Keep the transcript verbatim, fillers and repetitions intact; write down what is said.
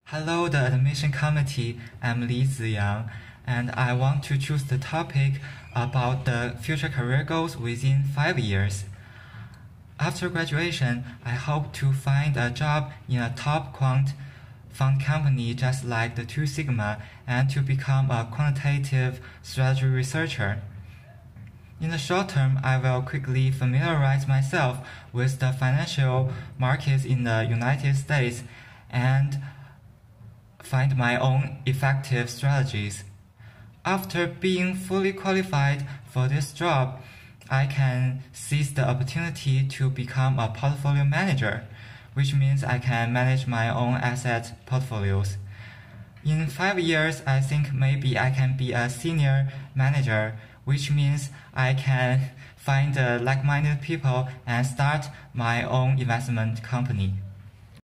Hello, the admission committee. I'm Li Ziyang, and I want to choose the topic about the future career goals within five years. After graduation, I hope to find a job in a top quant fund company just like the Two Sigma and to become a quantitative strategy researcher. In the short term, I will quickly familiarize myself with the financial markets in the United States and find my own effective strategies. After being fully qualified for this job, I can seize the opportunity to become a portfolio manager, which means I can manage my own asset portfolios. In five years, I think maybe I can be a senior manager, which means I can find uh, like-minded people and start my own investment company.